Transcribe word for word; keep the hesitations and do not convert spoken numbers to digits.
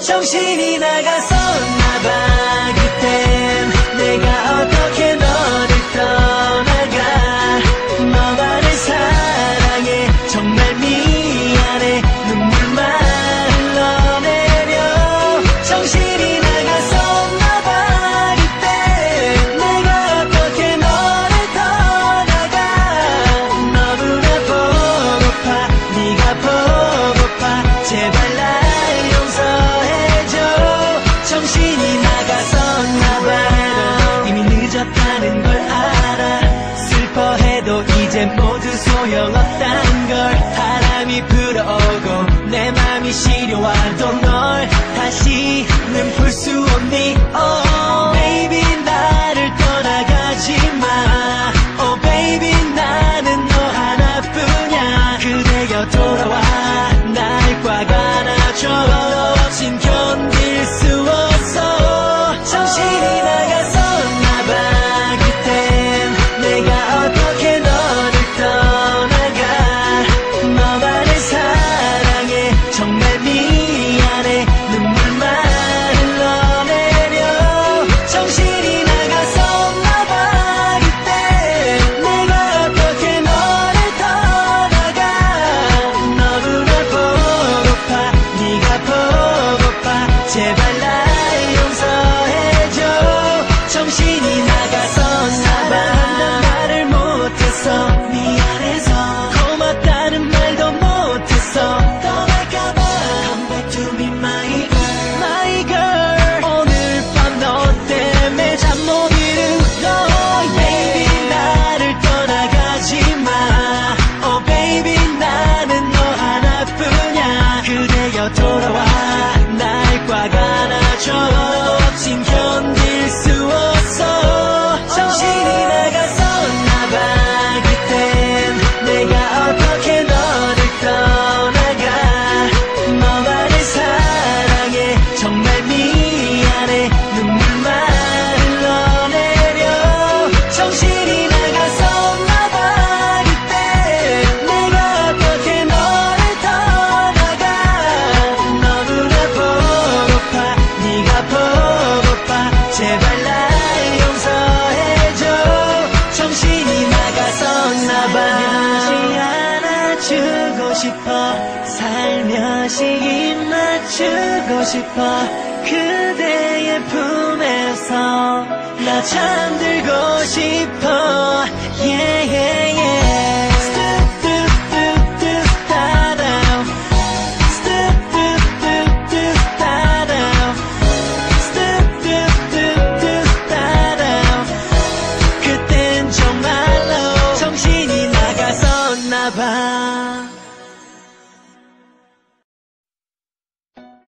정신이 나갔었나봐. 그땐 내가 어떻게 너를 떠나가. 너만을 사랑해 정말 미안해. 눈물만 흘러내려. 정신이 나갔었나봐. 그땐 내가 어떻게 너를 떠나가. 너무나 보고파 네가 보고파. 제발 날 정신이 나갔었나봐. 이미 늦었다는 걸 알아. 슬퍼해도 이제 모두 소용없단 걸. 바람이 불어오고 내 맘이 시려와도 널 다시는 볼 수 없니. Oh baby 나를 떠나가지 마. Oh baby 나는 너 하나뿐이야. 그대여 돌아와 날 꽉 안아줘. 없인 견딜 수 없어. 정신이 나갔었나봐. 그땐 내가 어떻게 너를 떠나가. 너만을 사랑해 정말 미안해. 눈물만 흘러내려. 정신이 나갔었나봐. 그땐 내가 어떻게 너를 떠나가. 너무나 보고파 네가 보고파. 제발 날 용서해줘. 정신이 나갔었나봐. 말을 못했어 미안해서. 고맙다는 말도 못했어. 떠날까봐. Come back to me my girl my girl. 오늘 밤 너 때문에 잠 못 이룬 너. Baby 나를 떠나가지 마. Oh baby 나는 너 하나뿐이야. 그대여 돌아와 날 꽉 안아줘. 없인 견딜 수 없어. 정신이 나갔었나봐. 그땐 내가 어떻게 너를 떠나가. 너만을 사랑해 정말 미안해. 눈물만 흘러내려. 정신이 나갔었나봐. 그땐 내가 어떻게 너를 떠나가. 너무나 보고파 네가 보고파. 제발 날 용서해줘. 정신이 나갔었나봐. 살며시 안아주고 싶어. 살며시 입 맞추고 싶어. 그대의 품에서 나 잠들고 싶어.